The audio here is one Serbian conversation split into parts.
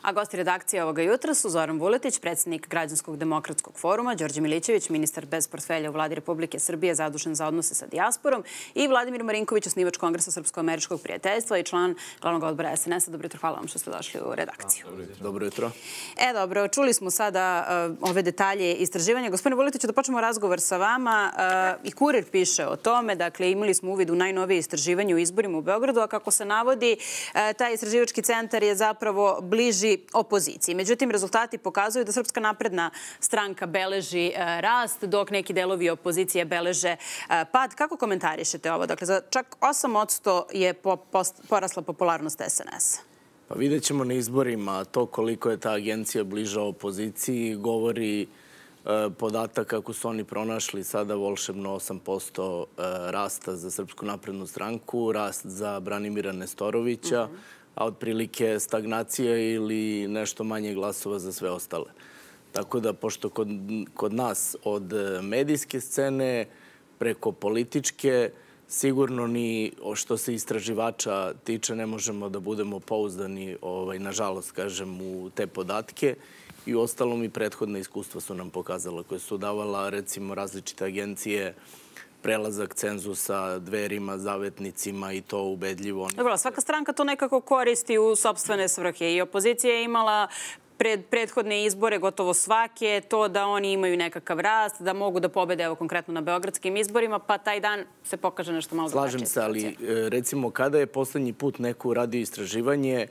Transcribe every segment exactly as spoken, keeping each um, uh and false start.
A gosti redakcije ovoga jutra su Zoran Vuletić, predsjednik Građanskog demokratskog foruma, Đorđe Milićević, ministar bez portfelja u Vladi Republike Srbije zadužen za odnose sa dijasporom i Vladimir Marinković, osnivač Kongresa Srpsko-američkog prijateljstva i član glavnog odbora es en es a. Dobro jutro, hvala vam što ste došli u redakciju. Dobro jutro. E, dobro, čuli smo sada uh, ove detalje istraživanja. Gospodine Vuletiću, da počnemo razgovor sa vama. Uh, I Kurir piše o tome, dakle, imali smo uvid u najnovije istraživanje u izborima u Beogradu, a kako se navodi, uh, taj istraživački centar je zapravo bliži opoziciji. Međutim, rezultati pokazuju da Srpska napredna stranka beleži uh, rast, dok neki delovi opozicije beleže uh, pad. Kako komentarišete ovo? Dakle, za čak osam posto je po, post, porasla popularnost es en es a. Pa vidjet ćemo na izborima to koliko je ta agencija bliža opoziciji. Govori e, podatak kako su oni pronašli sada volšebno osam posto e, rasta za Srpsku naprednu stranku, rast za Branimira Nestorovića, mm-hmm. a otprilike stagnacija ili nešto manje glasova za sve ostale. Tako da, pošto kod, kod nas od medijske scene preko političke, sigurno ni što se istraživača tiče ne možemo da budemo pouzdani, ovaj, nažalost, kažem, u te podatke. I ostalom i prethodne iskustva su nam pokazala, koje su davala, recimo, različite agencije, prelazak cenzusa Dverima, Zavetnicima i to ubedljivo. Dobro, svaka stranka to nekako koristi u sopstvene svrhe. I opozicija je imala pred prethodne izbore, gotovo svake, to da oni imaju nekakav rast, da mogu da pobede, evo konkretno na beogradskim izborima, pa taj dan se pokaže nešto malo drugačije. Slažem se, ali recimo kada je poslednji put neko uradio istraživanje,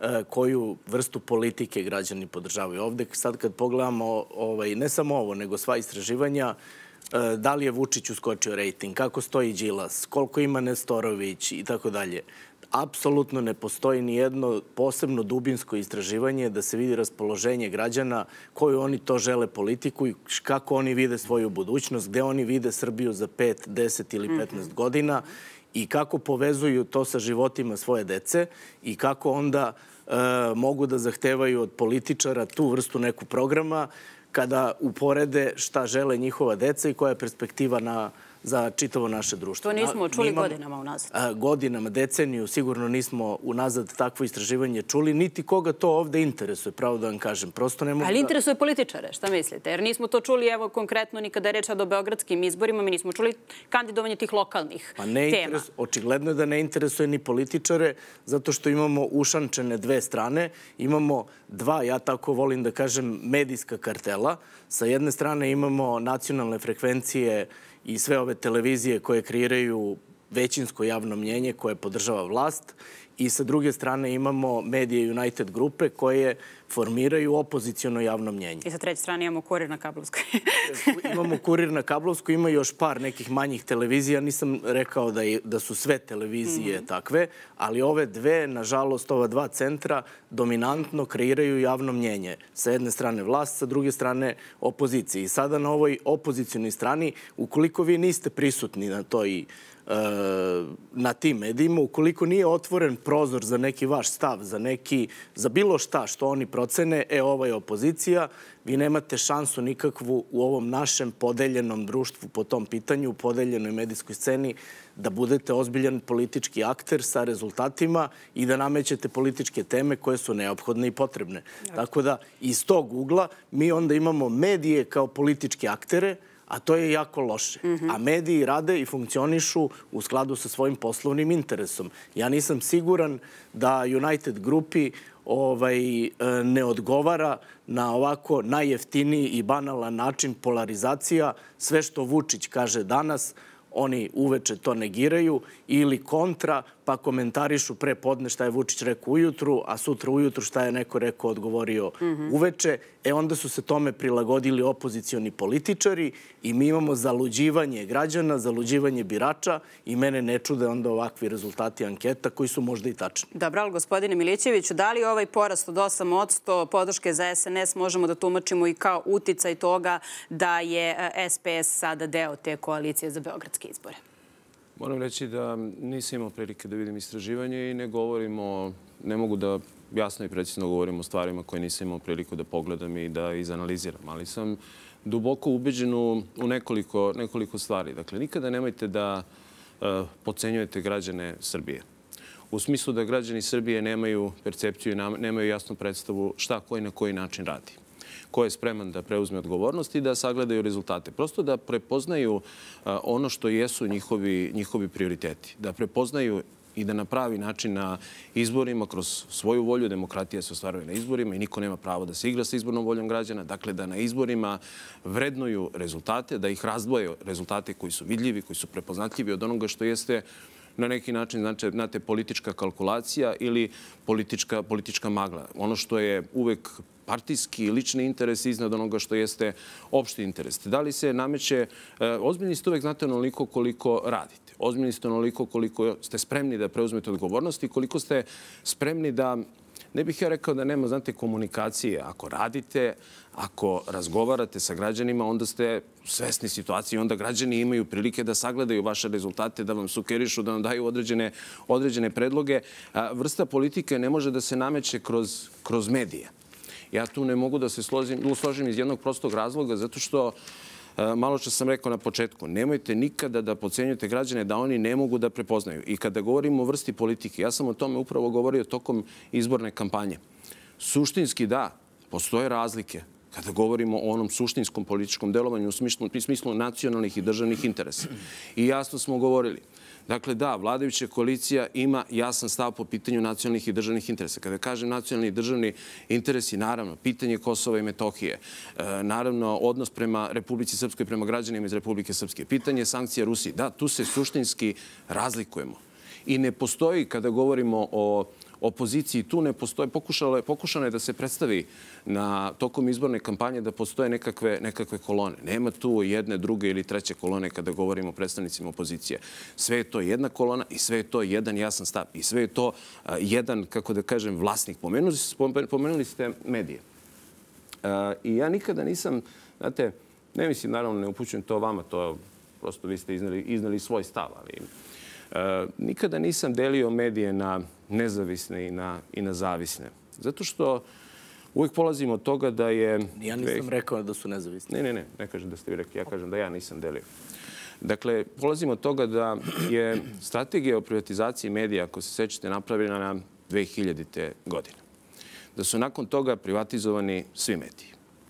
koju vrstu politike građani podržavaju. Ovde sad kad pogledamo, ovaj, ne samo ovo, nego sva istraživanja, da li je Vučić uskočio rejting, kako stoji Đilas, koliko ima Nestorović i tako dalje. Apsolutno ne postoji ni jedno posebno dubinsko istraživanje da se vidi raspoloženje građana, koju oni to žele politiku i kako oni vide svoju budućnost, gde oni vide Srbiju za pet, deset ili petnaest godina i kako povezuju to sa životima svoje dece i kako onda e, mogu da zahtevaju od političara tu vrstu neku programa kada uporede šta žele njihova deca i koja je perspektiva na za čitavo naše društvo. To nismo čuli godinama unazad. Godinama, deceniju, sigurno nismo unazad takvo istraživanje čuli, niti koga to ovde interesuje, pravo da vam kažem. Prosto ne mogu. Ali interesuje političare, šta mislite? Jer nismo to čuli, evo, konkretno ni kada je reč o beogradskim izborima, mi nismo čuli kandidovanje tih lokalnih tema. Očigledno je da ne interesuje ni političare, zato što imamo ušančene dve strane. Imamo dva, ja tako volim da kažem, medijska kartela. Sa jedne strane imamo nacionalne frekvencije i sve ove televizije koje kreiraju većinsko javno mnjenje koje podržava vlast i sa druge strane imamo Medije United grupe koje formiraju opoziciono javno mnjenje. I sa treće strane imamo Kurir na kablovskoj. Imamo Kurir na kablovskoj, ima još par nekih manjih televizija. Nisam rekao da, je, da su sve televizije mm-hmm. takve, ali ove dve, nažalost, ova dva centra dominantno kreiraju javno mnjenje. Sa jedne strane vlast, sa druge strane opozicije. I sada na ovoj opozicijonoj strani, ukoliko vi niste prisutni na toj na tim medijima, ukoliko nije otvoren prozor za neki vaš stav, za neki, za bilo šta što oni procene, e, ova je opozicija, vi nemate šansu nikakvu u ovom našem podeljenom društvu po tom pitanju, u podeljenoj medijskoj sceni, da budete ozbiljan politički akter sa rezultatima i da namećete političke teme koje su neophodne i potrebne. Tako da, iz tog ugla mi onda imamo medije kao političke aktere, a to je jako loše. A mediji rade i funkcionišu u skladu sa svojim poslovnim interesom. Ja nisam siguran da United grupi ovaj, ne odgovara na ovako najjeftiniji i banalan način polarizacija. Sve što Vučić kaže danas, oni uveče to negiraju ili kontra, pa komentarišu pre podne šta je Vučić rekao ujutru, a sutra ujutru šta je neko rekao odgovorio uveče. E onda su se tome prilagodili opozicioni političari i mi imamo zaluđivanje građana, zaluđivanje birača i mene ne čude onda ovakvi rezultati anketa koji su možda i tačni. Dobro, ali gospodine Milićeviću, da li ovaj porast od osam posto podrške za es en es možemo da tumačimo i kao uticaj toga da je es pe es sada deo te koalicije za beogradske izbore? Moram reći da nisam imao prilike da vidim istraživanje i ne govorimo, ne mogu da jasno i precizno govorim o stvarima koje nisam imao priliku da pogledam i da izanaliziram, ali sam duboko ubeđen u nekoliko, nekoliko stvari. Dakle, nikada nemojte da uh, podcenjujete građane Srbije. u smislu da građani Srbije nemaju percepciju, nemaju jasnu predstavu šta, ko i na koji način radi. Ko je spreman da preuzme odgovornost i da sagledaju rezultate. Prosto da prepoznaju ono što jesu njihovi, njihovi prioriteti. Da prepoznaju i da na pravi način na izborima, kroz svoju volju, demokratija se ostvaruje na izborima i niko nema pravo da se igra sa izbornom voljom građana. Dakle, da na izborima vrednuju rezultate, da ih razdvoje rezultate koji su vidljivi, koji su prepoznatljivi od onoga što jeste na neki način, znači, znate, politička kalkulacija ili politička, politička magla. Ono što je uvek partijski, lični interes iznad onoga što jeste opšti interes. Da li se nameće, ozbiljni ste uvek, znate, onoliko koliko radite. Ozbiljni ste onoliko koliko ste spremni da preuzmete odgovornost i koliko ste spremni da, ne bih ja rekao da nema, znate, komunikacije. Ako radite, ako razgovarate sa građanima, onda ste svesni situacije i onda građani imaju prilike da sagledaju vaše rezultate, da vam sugerišu, da vam daju određene, određene predloge. Vrsta politike ne može da se nameće kroz, kroz medije. Ja tu ne mogu da se složim, složim iz jednog prostog razloga, zato što malo što sam rekao na početku, nemojte nikada da podcenjujete građane da oni ne mogu da prepoznaju. I kada govorimo o vrsti politike, ja sam o tome upravo govorio tokom izborne kampanje. Suštinski da, postoje razlike kada govorimo o onom suštinskom političkom delovanju u smislu, u smislu nacionalnih i državnih interesa. I jasno smo govorili. Dakle, da, vladajuća koalicija ima jasan stav po pitanju nacionalnih i državnih interesa. Kada kažem nacionalni i državni interesi, naravno, pitanje Kosova i Metohije, naravno, odnos prema Republici Srpskoj, prema građanima iz Republike Srpske, pitanje sankcija Rusiji. Da, tu se suštinski razlikujemo. I ne postoji, kada govorimo o opoziciji, tu ne postoje, pokušalo je, pokušano je da se predstavi na tokom izborne kampanje da postoje nekakve, nekakve kolone. Nema tu jedne, druge ili treće kolone kada govorimo o predstavnicima opozicije. Sve je to jedna kolona i sve je to jedan jasan stav. I sve je to uh, jedan, kako da kažem, vlasnik. Pomenuli, pomenuli ste medije. Uh, I ja nikada nisam, znate, ne mislim, naravno, ne upućujem to vama, to prosto vi ste iznali, iznali svoj stav, ali uh, nikada nisam delio medije na nezavisne i na, i na zavisne. Zato što uvijek polazimo od toga da je... Ja nisam rekao da su nezavisni. Ne, ne, ne. Ne kažem da ste vi rekli. Ja kažem da ja nisam delio. Dakle, polazimo od toga da je strategija o privatizaciji medija, ako se sećate, napravljena na dve hiljadite godine. Da su nakon toga privatizovani svi mediji.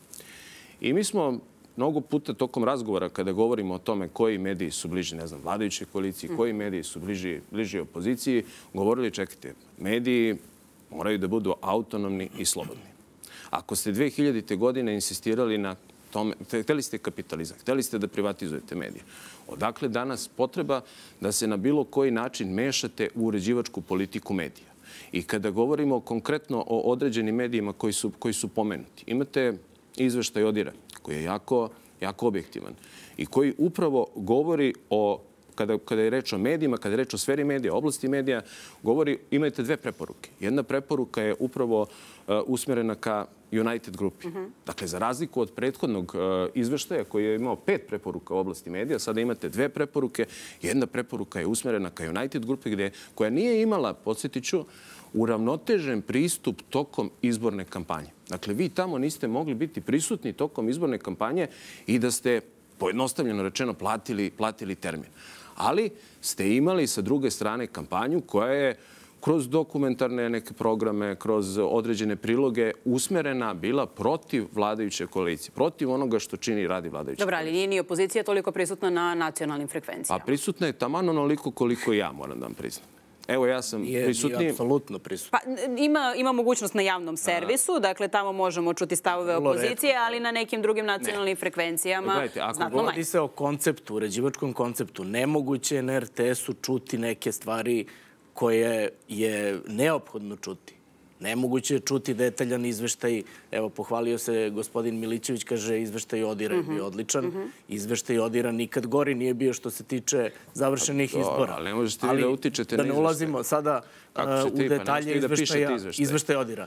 I mi smo mnogo puta tokom razgovora, kada govorimo o tome koji mediji su bliži, ne znam, vladajućoj koaliciji, koji mediji su bliži, bliži opoziciji, govorili, čekajte, mediji moraju da budu autonomni i slobodni. Ako ste dve hiljadite godine insistirali na tome, hteli ste kapitalizam, hteli ste da privatizujete medije, odakle danas potreba da se na bilo koji način mešate u uređivačku politiku medija? I kada govorimo konkretno o određenim medijima koji su, koji su pomenuti, imate izveštaj ODIR-a, koji je jako, jako objektivan i koji upravo govori o, kada, kada je reč o medijima, kada je reč o sferi medija, oblasti medija, govori, imate dve preporuke. Jedna preporuka je upravo uh, usmjerena ka United grupi. Mm-hmm. Dakle, za razliku od prethodnog uh, izveštaja koji je imao pet preporuka u oblasti medija, sada imate dve preporuke. Jedna preporuka je usmjerena ka United grupi, gde, koja nije imala, podsjetiću, uravnotežen pristup tokom izborne kampanje. Dakle, vi tamo niste mogli biti prisutni tokom izborne kampanje i da ste, pojednostavljeno rečeno, platili, platili termin. Ali ste imali sa druge strane kampanju koja je kroz dokumentarne neke programe, kroz određene priloge usmerena bila protiv vladajuće koalicije, protiv onoga što čini i radi vladajuće koalicije. Dobro, ali nije ni opozicija toliko prisutna na nacionalnim frekvencijama. Pa prisutna je taman onoliko koliko ja, moram da vam priznam. Evo, ja sam prisutniji. Je apsolutno prisutno. Pa, ima, ima mogućnost na javnom servisu, dakle tamo možemo čuti stavove opozicije, ali na nekim drugim nacionalnim frekvencijama Gledajte, ako govori se o konceptu, uređivačkom konceptu, nemoguće je na er te esu čuti neke stvari koje je neophodno čuti. Nemoguće je čuti detaljan izveštaj. Evo, pohvalio se gospodin Milićević, kaže izveštaj ODIR-a je bio odličan. Izveštaj ODIR-a nikad gori nije bio što se tiče završenih izbora. Ali ne možete vi da utičete na izveštaj. Da ne ulazimo sada u detalje izveštaja ODIR-a.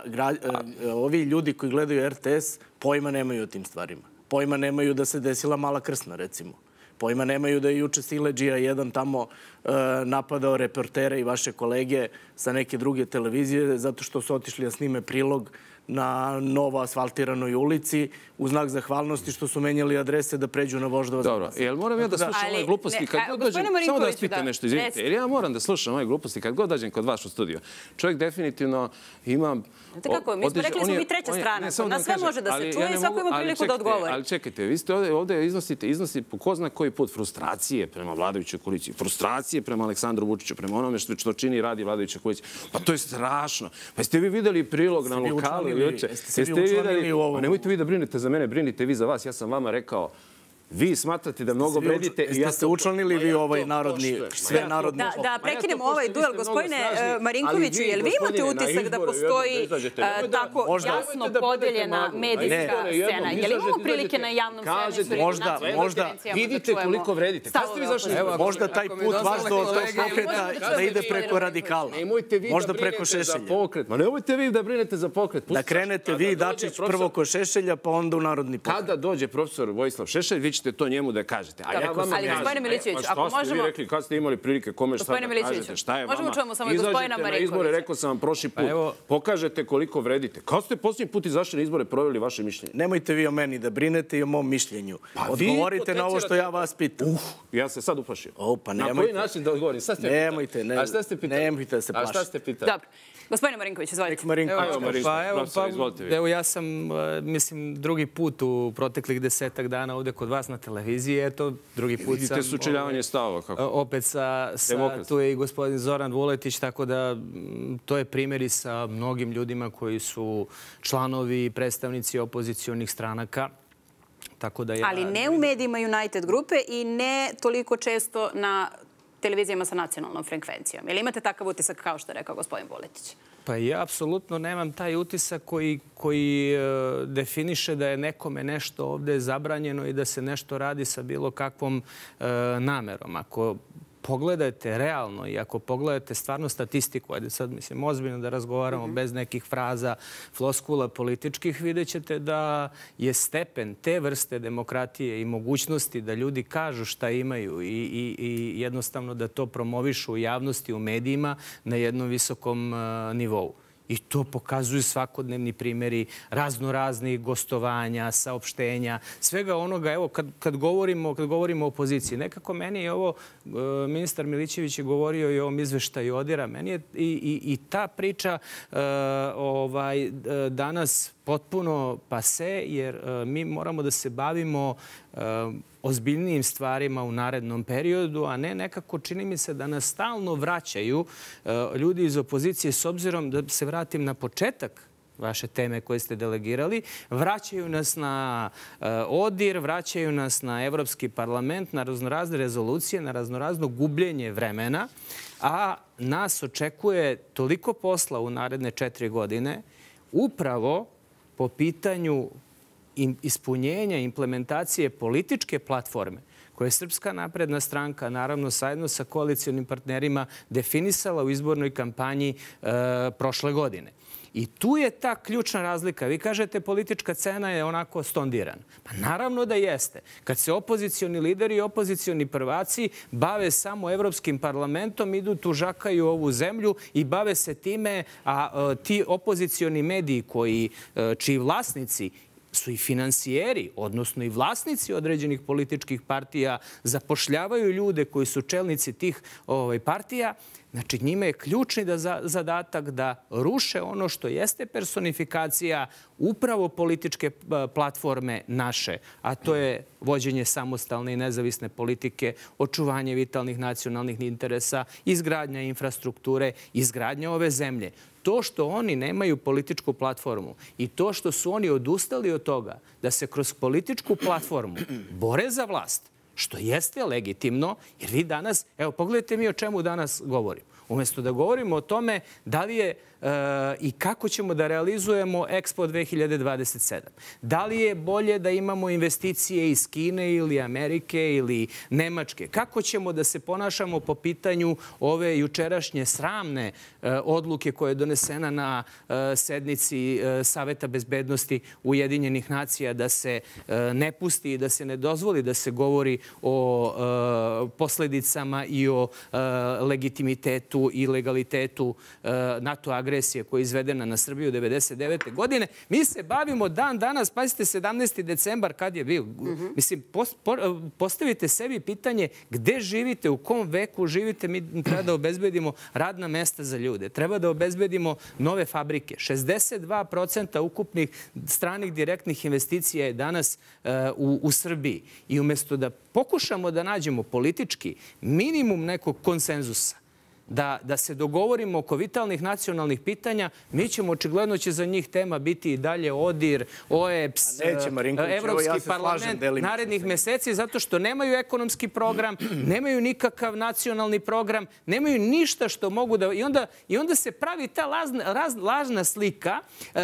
Ovi ljudi koji gledaju er te es pojma nemaju o tim stvarima. Pojma nemaju da se desila Mala Krsna, recimo. Pojma nemaju da je juče Siledžija jedan tamo napadao reportere i vaše kolege sa neke druge televizije zato što su otišli da snime prilog na novo asfaltiranoj ulici u znak zahvalnosti što su menjali adrese da pređu na Voždovac. Dobro, jel moram ja da slušam ove gluposti kad god dođem? Samo da vas pitam nešto, izvinite. Jer ja moram da slušam ove gluposti kad god dođem kod vas u studio. Čovjek definitivno ima... Znate kako, mi smo rekli smo mi treća strana. Na sve može da se čuje i svako ima priliku da odgovori. Ali čekajte, vi ste ovde iznosite, iznosite po ko zna koji put frustracije prema vladajućoj koaliciji, frustracije prema Aleksandru Vučiću, prema onome što čini i radi vladajuća koalicija. Pa to je strašno. Pa jeste vi videli prilog na lokalu? Jeste vi videli u ovom? Nemojte vi da brinete za mene, brinite vi za vas. Ja sam vama rekao, vi smatrate da mnogo vredite. Jeste se učlanili vi u ovaj narodni, sve narodni... Da prekinemo ovaj duel. Gospodine Marinkoviću, jel vi imate utisak da postoji tako jasno podeljena medijska scena? Jel imamo prilike na javnom servisu ili na nacionalnim frekvencijama da čujemo? Vidite koliko vredite. Možda taj put vaš do tog pokreta da ide preko radikala. Možda preko Šešelja. Ma nemojte vi da brinete za pokret. Da krenete vi, Dačić, prvo ko Šešelja, pa onda u narodni pokret. Kada dođe profesor Vojislav Šešelj, vi ćete to njemu da kažete. Ali, gospodine Milićević, ako možemo... Šta ste vi rekli, kad ste imali prilike, kome šta da kažete, šta je vama? Izađete na izbore, rekao sam vam prošli put, pokažete koliko vredite. Kad ste posljednji put izašli na izbore, proveli vaše mišljenje? Nemojte vi o meni da brinete i o mom mišljenju. Odgovorite na ovo što ja vas pitam. Ja se sad uplašio. Na koji način da odgovorim? Nemojte, nemojte da se plašite. A šta ste pitali? Dobro. Gospodine Marinković, izvolite. Evo, ja sam, mislim, drugi put u proteklih desetak dana ovde kod vas na televiziji. Eto, drugi put sam... Vidite sučeljavanje stava, kako? Opet sa... Tu je i gospodin Zoran Vuletić, tako da to je primjer i sa mnogim ljudima koji su članovi i predstavnici opozicionih stranaka. Ali ne u medijima United grupe i ne toliko često na televizijama sa nacionalnom frekvencijom. Jel imate takav utisak kao što je rekao gospodin Vuletić? Pa ja apsolutno nemam taj utisak koji definiše da je nekome nešto ovde zabranjeno i da se nešto radi sa bilo kakvom namerom. Ako pogledajte realno i ako pogledate stvarno statistiku, ajde sad mislim ozbiljno da razgovaramo bez nekih fraza, floskula političkih, vidjet ćete da je stepen te vrste demokratije i mogućnosti da ljudi kažu šta imaju i jednostavno da to promovišu u javnosti, u medijima na jednom visokom nivou. I to pokazuju svakodnevni primjeri raznoraznih gostovanja, saopštenja, svega onoga. Evo, kad govorimo o opoziciji, nekako meni je ovo, ministar Milićević je govorio i o ovom izveštaju Odira, meni je i ta priča danas potpuno pase, jer mi moramo da se bavimo ozbiljnijim stvarima u narednom periodu, a ne nekako čini mi se da nas stalno vraćaju ljudi iz opozicije, s obzirom da se vratim na početak vaše teme koje ste delegirali, vraćaju nas na Odir, vraćaju nas na Evropski parlament, na raznorazne rezolucije, na raznorazno gubljenje vremena, a nas očekuje toliko posla u naredne četiri godine, upravo po pitanju ispunjenja, implementacije političke platforme koje je Srpska napredna stranka, naravno zajedno sa koalicionim partnerima, definisala u izbornoj kampanji prošle godine. I tu je ta ključna razlika. Vi kažete politička scena je onako stondirana. Pa naravno da jeste. Kad se opozicioni lideri i opozicioni prvaci bave samo Evropskim parlamentom, idu tužakaju ovu zemlju i bave se time, a ti opozicioni mediji čiji vlasnici su i finansijeri, odnosno i vlasnici određenih političkih partija, zapošljavaju ljude koji su čelnici tih partija. Znači, njima je ključni zadatak da ruše ono što jeste personifikacija upravo političke platforme naše, a to je vođenje samostalne i nezavisne politike, očuvanje vitalnih nacionalnih interesa, izgradnja infrastrukture, izgradnja ove zemlje. To što oni nemaju političku platformu i to što su oni odustali od toga da se kroz političku platformu bore za vlast, što jeste legitimno, jer vi danas, evo, pogledajte mi o čemu danas govorim. Umesto da govorimo o tome da li je i kako ćemo da realizujemo Expo dve hiljade dvadeset sedam. Da li je bolje da imamo investicije iz Kine ili Amerike ili Nemačke? Kako ćemo da se ponašamo po pitanju ove jučerašnje sramne odluke koja je donesena na sednici Saveta bezbednosti Ujedinjenih nacija da se ne pusti i da se ne dozvoli da se govori o posledicama i o legitimitetu i legalitetu NATO agresije koja je izvedena na Srbiju devedeset devete. godine. Mi se bavimo dan danas, pazite, sedamnaesti decembar kad je bio. Mislim, postavite sebi pitanje gde živite, u kom veku živite. Mi treba da obezbedimo radna mesta za ljude. Treba da obezbedimo nove fabrike. šezdeset dva procenta ukupnih stranih direktnih investicija je danas u, u Srbiji. I umesto da pokušamo da nađemo politički minimum nekog konsenzusa, Da, da se dogovorimo oko vitalnih nacionalnih pitanja, mi ćemo, očigledno će za njih tema biti i dalje ODIR, O E B S, Evropski parlament narednih meseci, zato što nemaju ekonomski program, nemaju nikakav nacionalni program, nemaju ništa što mogu da... I onda, i onda se pravi ta lažna, raz, lažna slika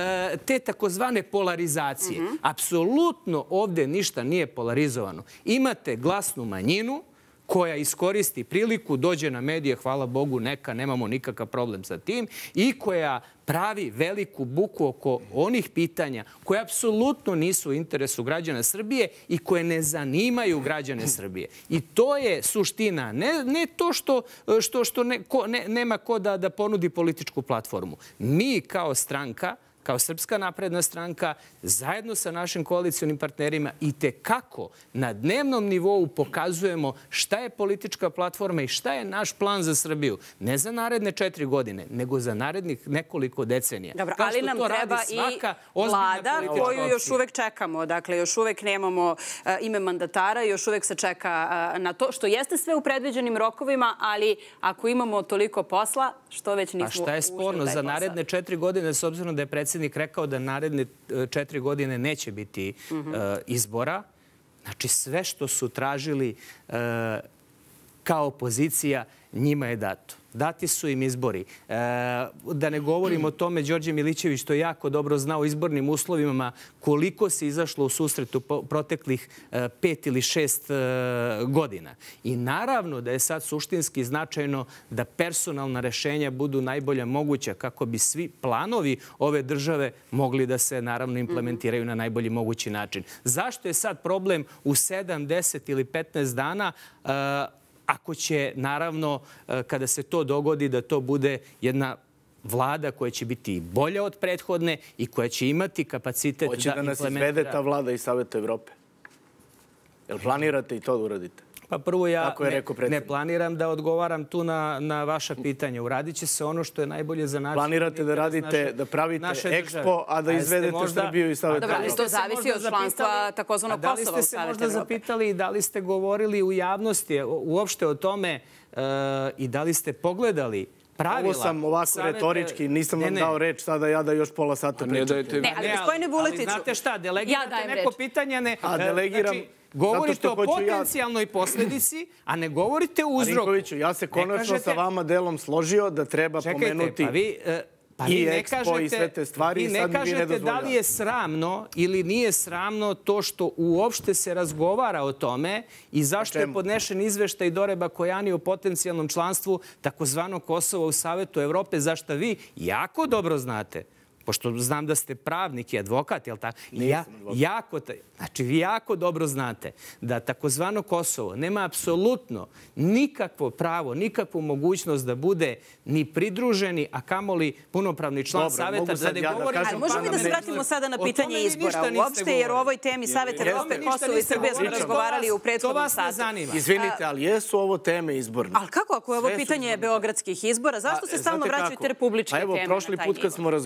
te takozvane polarizacije. Apsolutno ovde ništa nije polarizovano. Imate glasnu manjinu koja iskoristi priliku, dođe na medije, hvala Bogu, neka, nemamo nikakav problem sa tim, i koja pravi veliku buku oko onih pitanja koje apsolutno nisu u interesu građana Srbije i koje ne zanimaju građane Srbije. I to je suština. Ne, ne to što, što, što ne, ko, ne, nema ko da, da ponudi političku platformu. Mi kao stranka, kao Srpska napredna stranka, zajedno sa našim koalicionim partnerima i tekako na dnevnom nivou pokazujemo šta je politička platforma i šta je naš plan za Srbiju. Ne za naredne četiri godine, nego za narednih nekoliko decenija. Dobro, ali nam treba i vlada koju još uvek čekamo. Dakle, još uvek nemamo ime mandatara, još uvek se čeka na to, što jeste sve u predviđenim rokovima, ali ako imamo toliko posla, što već nismo ušli u taj posao. A šta je sporno za naredne četiri godine, s obzirom da je predsjednik rekao da naredne četiri godine neće biti uh, izbora? Znači, sve što su tražili uh, kao opozicija, njima je dato. Dati su im izbori. E, da ne govorim o tome, Đorđe Milićević to jako dobro zna o izbornim uslovima, koliko se izašlo u susret u proteklih e, pet ili šest e, godina. I naravno da je sad suštinski značajno da personalna rešenja budu najbolja moguća kako bi svi planovi ove države mogli da se naravno implementiraju na najbolji mogući način. Zašto je sad problem u sedam, deset ili petnaest dana e, ako će, naravno, kada se to dogodi, da to bude jedna vlada koja će biti bolja od prethodne i koja će imati kapacitet da implementira... Hoće da nas izvede ta vlada iz Saveta Evrope? Jel planirate i to da uradite? Pa prvo ja ne, ne planiram da odgovaram tu na, na vaša pitanja. Uradit će se ono što je najbolje za naš... Planirate da radite, naše, da pravite Expo, a da izvedete možda, Srbiju i Saveta Evrope? Dobro, to zavisi od članstva takozvanog Kosova u Savetu Evrope. Da li ste se možda zapitali i da li ste govorili u javnosti uopšte o tome uh, i da li ste pogledali pravila? Ovo sam ovako savete... retorički, nisam vam ne, ne. dao reč, sada ja da još pola sata pričam. Ne, ali gospodine Vuletiću... Ali znate šta, delegirate ja neko reč. pitanje, ne... A delegiram... Znači, govorite o potencijalnoj ja... posledici, a ne govorite o uzroku. Marinkoviću, ja se konačno kažete... sa vama delom složio da treba Čekajte, pomenuti... Pa vi, uh, Pa i Expo i sve te stvari. Vi ne kažete da li je sramno ili nije sramno to što uopšte se razgovara o tome i zašto je podnešen izveštaj Dore Bakojani o potencijalnom članstvu takozvanog Kosova u Savetu Evrope, zašto vi jako dobro znate, pošto znam da ste pravnik i advokat, jel tako? Ja, jako, znači, vi jako dobro znate da takozvano Kosovo nema apsolutno nikakvo pravo, nikakvu mogućnost da bude ni pridruženi, a kamoli punopravni član Dobro, Saveta. Da ne ja govorim, da ali možemo mi da se vratimo sada na pitanje izbora uopšte, jer o ovoj temi Saveta Evrope, Kosovo i Srbija smo razgovarali u prethodnom satu. Izvinite, ali jesu ovo teme izborne? Ali kako ako je ovo pitanje beogradskih izbora? Zašto se stalno vraćate republičke teme na taj nivo? Evo, prošli put kad smo razgovarali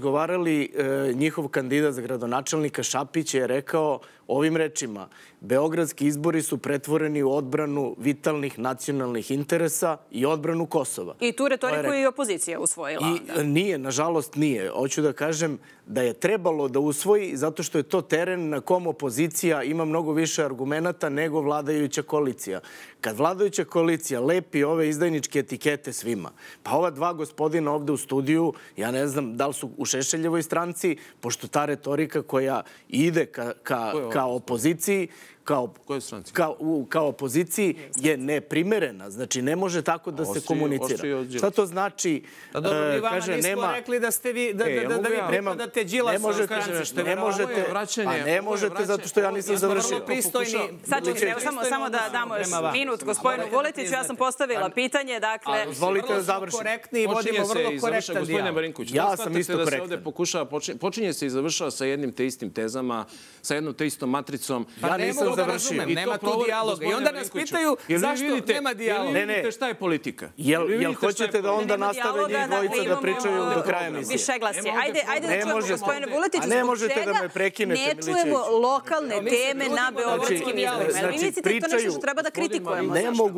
ali njihov kandidat za gradonačelnika Šapić je rekao ovim rečima: beogradski izbori su pretvoreni u odbranu vitalnih nacionalnih interesa i odbranu Kosova. I tu retoriku je i opozicija usvojila. I nije, nažalost nije. Hoću da kažem da je trebalo da usvoji zato što je to teren na kom opozicija ima mnogo više argumenata nego vladajuća koalicija. Kad vladajuća koalicija lepi ove izdajničke etikete svima, pa ova dva gospodina ovde u studiju, ja ne znam da li su u Šešeljevoj stranci, pošto ta retorika koja ide ka, ka, ka opoziciji, kao, kao, kao opoziciji je neprimerena. Znači, ne može tako da se komunicira. Šta to znači? Da dobro, mi vama nismo rekli da ste vi, da vi pripadate Đilasovoj stranci. Ne možete, a ne možete zato što ja nisam završio. Sad ću samo da damo još minut gospodinu Vuletiću. Ja sam postavila pitanje, dakle... Dozvolite da završim. Korektni i vodimo vrlo korektan dijalog. Ja sam isto korektan. Počinje se i završava sa jednim te istim tezama, sa jednom te istom matricom. Ja nisam završio. Nema tu dijaloga. I onda nas pitaju zašto nema dijaloga. Ne, ne. Vidite šta je politika? Jel hoćete da onda nastave njih dvojica da pričaju do kraja emisije? Više glasje. Ajde da čujemo gospodine Vuletiću, zbog čega ne čujemo lokalne teme na beogradskim izborima. Vi mislite da to nešto što treba da kritikujemo?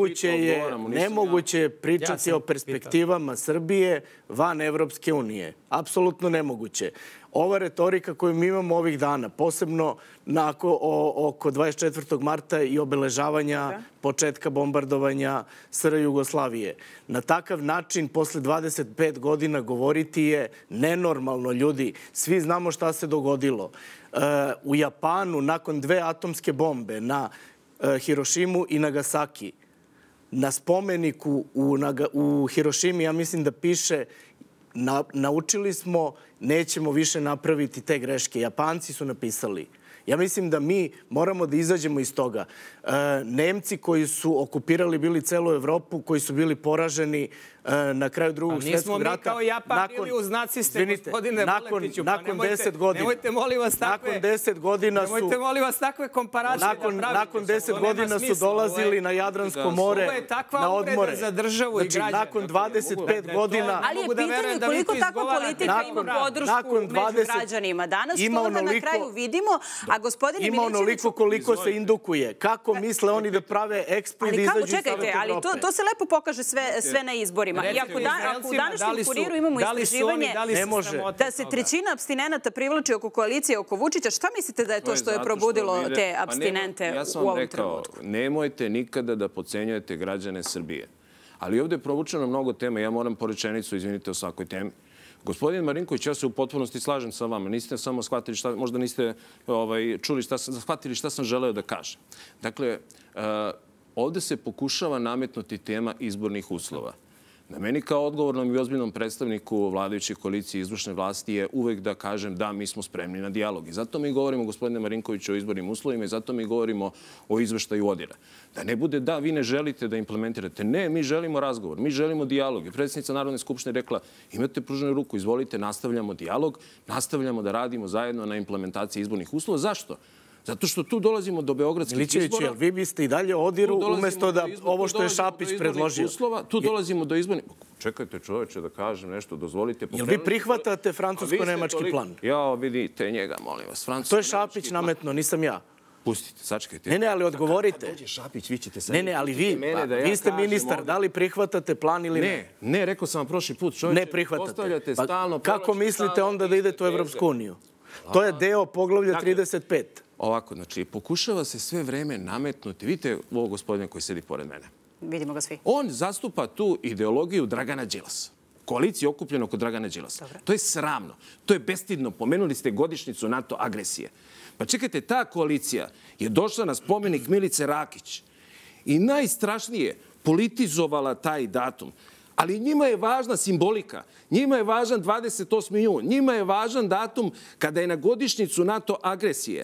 Nemoguće je pričati o perspektivama Srbije van Evropske unije. Apsolutno nemoguće. Ova retorika koju mi imamo ovih dana, posebno oko dvadeset četvrtog marta i obeležavanja početka bombardovanja S R Jugoslavije. Na takav način, posle dvadeset pet godina govoriti je nenormalno, ljudi. Svi znamo šta se dogodilo. U Japanu, nakon dve atomske bombe na Hirošimu i Nagasaki, na spomeniku u Hirošimi, ja mislim da piše: naučili smo, nećemo više napraviti te greške. Japanci su napisali. Ja mislim da mi moramo da izađemo iz toga. Nemci koji su okupirali bili celu Evropu, koji su bili poraženi na kraju drugog svjetskog rata. Nismo mi kao Japan bili uz naciste, gospodine Vuletiću. Nakon deset godina. Nemojte, molim vas, takve... Nakon deset godina su... Nemojte, molim vas, takve komparacije da pravite. Nakon deset godina su dolazili na Jadransko more na odmore. Ovo je takva uvreda za državu i građane. Nakon dvadeset pet godina... Ali je pitanje koliko takva politika ima podršku među građanima. Danas to da na kraju vidimo, a gospodine Milićeviću... Ima onoliko koliko se indukuje. Kako misle oni da prave ekspo i da izađu iz Saveta Evrope? Ali kako, čekajte, ali to se lepo pokaže sve na izborima. I ako u današnjem Kuriru imamo istraživanje da se trećina apstinenata privlači oko koalicije, oko Vučića, šta mislite da je to što je probudilo te apstinente u ovom trenutku? Ja sam vam rekao, nemojte nikada da podcenjujete građane Srbije. Ali ovdje je provučeno mnogo tema. Ja moram po rečenicu, izvinite, o svakoj temi. Gospodin Marinković, ja se u potpunosti slažem sa vama. Niste samo shvatili šta, možda niste čuli šta sam, shvatili šta sam želeo da kažem. Dakle, ovdje se pokušava nametnuti tema izbornih uslova. Na meni kao odgovornom i ozbiljnom predstavniku vladajuće koalicije izvršne vlasti je uvek da kažem da, mi smo spremni na dijalog. I zato mi govorimo, gospodine Marinkoviću, o izbornim uslovima i zato mi govorimo o izveštaju ODIR-a. Da ne bude da, vi ne želite da implementirate. Ne, mi želimo razgovor, mi želimo dijalog. I predsjednica Narodne skupštine rekla: imate pruženu ruku, izvolite, nastavljamo dijalog, nastavljamo da radimo zajedno na implementaciji izbornih uslova. Zašto? Zato što tu dolazimo do beogradskih izbora. Milićević, jel vi biste i dalje ODIR-u umjesto da ovo što je Šapić predložio? Tu dolazimo do izbornih... Čekajte, čoveče, da kažem nešto, dozvolite. Jel vi prihvatate francusko-nemački plan? Ja, vidite njega, molim vas. To je Šapić nametno, nisam ja. Pustite, sačekajte. Ne, ne, ali odgovorite. Kad dođe Šapić, vi ćete sad... Ne, ne, ali vi, vi ste ministar, da li prihvatate plan ili ne? Ne, ne, rekao sam vam prošli put, čovječe. Ne prihvatate. Kako mislite onda da idete u Evropsku uniju? To je deo poglavlja trideset pet. Ovako, znači, pokušava se sve vreme nametnuti. Vidite ovo gospodina koji sedi pored mene. Vidimo ga svi. On zastupa tu ideologiju Dragana Đilasa. Koalicija okupljena oko Dragana Đilasa. To je sramno. To je bestidno. Pomenuli ste godišnjicu NATO agresije. Pa čekajte, ta koalicija je došla na spomenik Milice Rakić i najstrašnije politizovala taj datum. Ali njima je važna simbolika. Njima je važan dvadeset osmi jun. Njima je važan datum kada je na godišnjicu NATO agresije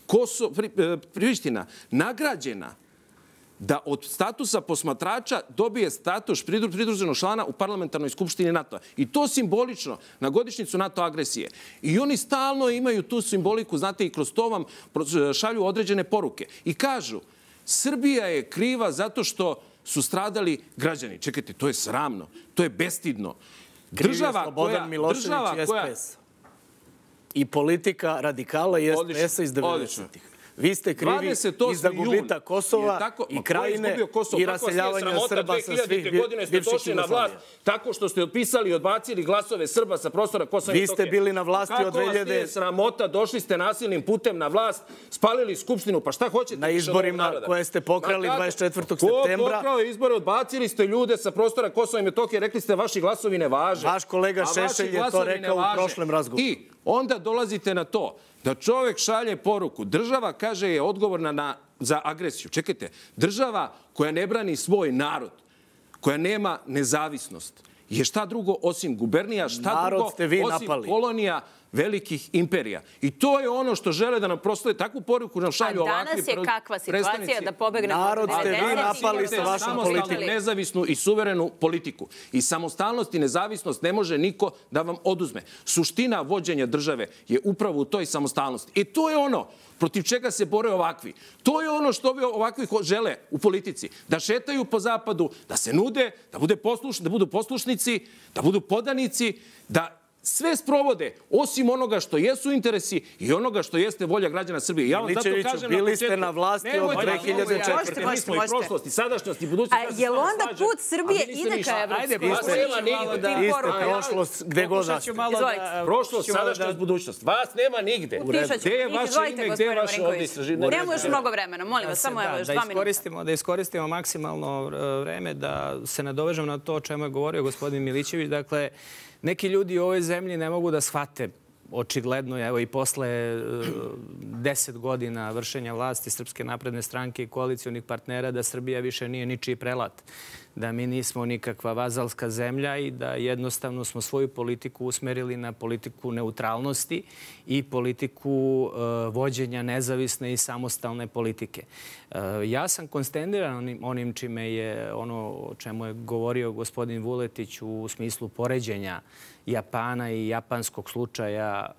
Priština nagrađena da od statusa posmatrača dobije status pridruženog člana u parlamentarnoj skupštini NATO-a. I to simbolično na godišnjicu NATO agresije. I oni stalno imaju tu simboliku, znate, i kroz to vam šalju određene poruke. I kažu, Srbija je kriva zato što su stradali građani. Čekajte, to je sramno. To je bestidno. Kriv je Slobodan Milošević i S P S. I politika radikala i es pe es-a iz devedesetih. Vi ste krivi i za gubitak Kosova i Krajine i raseljavanja Srba sa svih bivših Jugoslavija. Tako što ste otpisali i odbacili glasove Srba sa prostora Kosova i Metohije. Vi ste bili na vlasti od dve hiljade... Kako vas nije sramota, došli ste nasilnim putem na vlast, spalili Skupštinu, pa šta hoćete? Na izborima koje ste pokrali dvadeset četvrtog septembra. Ko pokrao izbore? Odbacili ste ljude sa prostora Kosova i Metohije, rekli ste vaši glasovi ne važe. Vaš kolega Šešelj je to rekao u prošlem razgovoru. I onda dolazite na to da čovek šalje poruku. Država, kaže, je odgovorna na, za agresiju. Čekajte, država koja ne brani svoj narod, koja nema nezavisnost, je šta drugo osim gubernija, šta narod drugo ste vi osim napali. kolonija velikih imperija. I to je ono što žele da nam proslede. Takvu poruku nam šalju ovakvi predstavnici. A danas je kakva situacija da pobegnemo? Narod ste vi napali sa vašom politikom. Nezavisnu i suverenu politiku. I samostalnost i nezavisnost ne može niko da vam oduzme. Suština vođenja države je upravo u toj samostalnosti. I to je ono protiv čega se bore ovakvi. To je ono što ovi ovakvi žele u politici. Da šetaju po zapadu, da se nude, da, bude poslušni, da budu poslušnici, da budu podanici, da sve sprovode, osim onoga što jesu interesi i onoga što jeste volja građana Srbije. Ja vam zato kažem, bili ste na vlasti od dve hiljade četvrte. Mi smo i prošlosti, sadašnjosti, budućnosti. A je li onda put Srbije ide ka Evropskoj uniji? Vi ste prošlost gde god daste. Prošlost, sadašnjost, budućnost. Vas nema nigde. Gde je vaše ime, gde je vaše ovdje istraživanje? Nemo još mnogo vremena, molim vas, samo još dva minuta. Da iskoristimo maksimalno vreme, da se nadovežem na to o čemu je govorio gospodin Milićević. Dakle, neki ljudi u ovoj zemlji ne mogu da shvate, očigledno, evo i posle deset godina vršenja vlasti Srpske napredne stranke i koalicionih partnera, da Srbija više nije ničiji prelat, da mi nismo nikakva vazalska zemlja i da jednostavno smo svoju politiku usmerili na politiku neutralnosti i politiku vođenja nezavisne i samostalne politike. Ja sam konsterniran onim čime je, ono o čemu je govorio gospodin Vuletić u smislu poređenja Japana i japanskog slučaja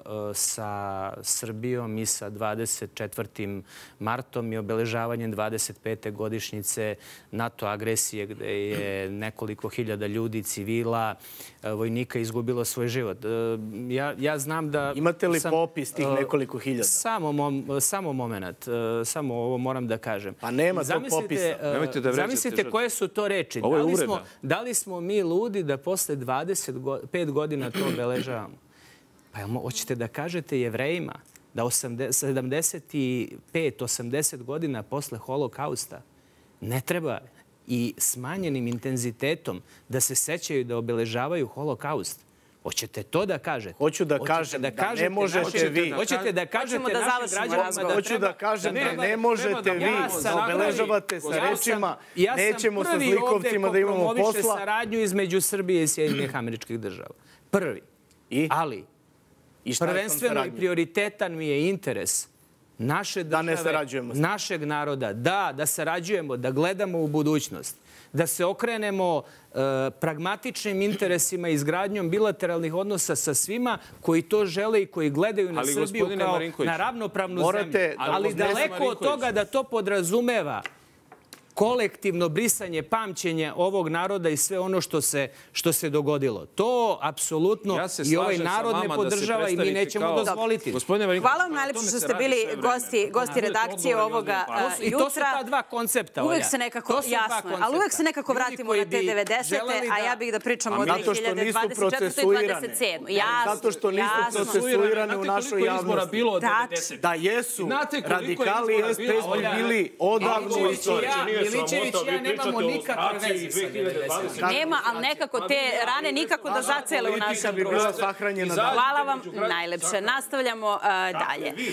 sa Srbijom i sa dvadeset četvrtim martom i obeležavanjem dvadeset pete godišnjice NATO agresije gde je nekoliko hiljada ljudi, civila, vojnika izgubilo svoj život. Ja, ja znam da... Imate li sam, popis tih nekoliko hiljada? Samo, mom, samo moment. Samo ovo moram da kažem. Pa nema tog popisa. Da zamislite koje su to reči. Da li, smo, da li smo mi ludi da posle dvadeset pet godina to obeležavamo? Pa hoćete da kažete Jevrejima da sedamdeset pet osamdeset godina posle holokausta ne treba i smanjenim intenzitetom da se sećaju da obeležavaju holokaust? Hoćete to da kažete? Hoću da kažem da ne možete vi. Hoćete da kažete našim građanima... Hoću da kažem da ne možete vi da obeležavate sa rečima nećemo sa zlikovcima da imamo posla. Ja sam prvi ovde ko promoviše saradnju između Srbije i Sjedinjenih Američkih Država. Prvi. Ali prvenstveno i prioritetan mi je interes naše države, našeg naroda. Da, da sarađujemo, da gledamo u budućnost, da se okrenemo pragmatičnim interesima i izgradnjom bilateralnih odnosa sa svima koji to žele i koji gledaju na Srbiju kao na ravnopravnu zemlju. Ali daleko od toga da to podrazumeva kolektivno brisanje pamćenja ovog naroda i sve ono što se, što se dogodilo. To apsolutno i ovaj narod ne podržava i mi nećemo dozvoliti. Hvala vam najlepše što ste bili gosti, gosti redakcije ovoga jutra. I to su ta dva koncepta. Uvijek se nekako, jasno, ali uvijek se nekako vratimo na te devedesete, a ja bih da pričam o dve hiljade dvadeset četvrtoj i dvadeset sedmoj. Jasno, zato što nisu procesuirane u našoj javnosti. Da jesu, radikali i es pe es bi bili odavno u istoriji. Milićević i ja nemamo nikakve veze sa devedesetim. Nema, ali nekako te rane nikako da zacele u našem društvu. Hvala vam najlepše. Nastavljamo dalje.